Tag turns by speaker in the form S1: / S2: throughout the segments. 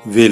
S1: वे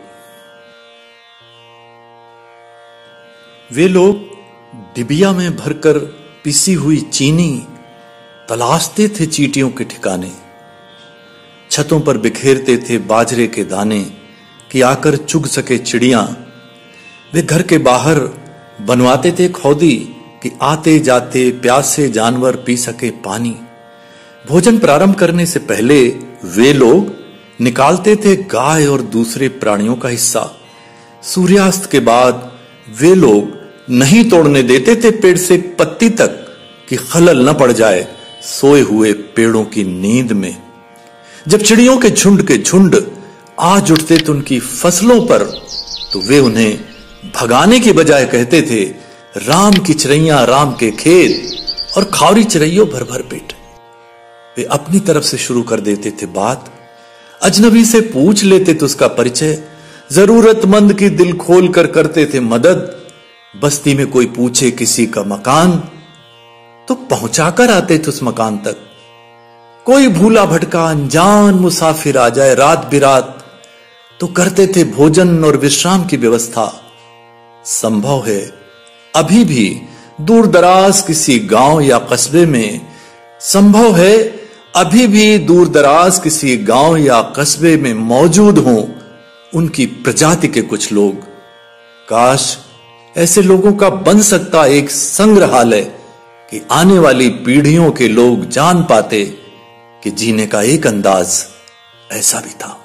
S1: लोग डिबिया में भरकर पिसी हुई चीनी तलाशते थे चींटियों के ठिकाने। छतों पर बिखेरते थे बाजरे के दाने कि आकर चुग सके चिड़ियां। वे घर के बाहर बनवाते थे खौदी कि आते जाते प्यासे जानवर पी सके पानी। भोजन प्रारंभ करने से पहले वे लोग निकालते थे गाय और दूसरे प्राणियों का हिस्सा। सूर्यास्त के बाद वे लोग नहीं तोड़ने देते थे पेड़ से एक पत्ती तक कि खलल न पड़ जाए सोए हुए पेड़ों की नींद में। जब चिड़ियों के झुंड आ जुटते थे उनकी फसलों पर, तो वे उन्हें भगाने की बजाय कहते थे, राम की चिड़ैया राम के खेत और खावरी चिड़ैयों भर भर पेट। वे अपनी तरफ से शुरू कर देते थे बात। अजनबी से पूछ लेते थे उसका परिचय। जरूरतमंद की दिल खोल कर करते थे मदद। बस्ती में कोई पूछे किसी का मकान, तो पहुंचाकर आते थे उस मकान तक। कोई भूला भटका अनजान मुसाफिर आ जाए रात बिरात, तो करते थे भोजन और विश्राम की व्यवस्था। संभव है अभी भी दूर दराज किसी गांव या कस्बे में, संभव है अभी भी दूर दराज किसी गांव या कस्बे में मौजूद हों उनकी प्रजाति के कुछ लोग। काश ऐसे लोगों का बन सकता एक संग्रहालय कि आने वाली पीढ़ियों के लोग जान पाते कि जीने का एक अंदाज ऐसा भी था।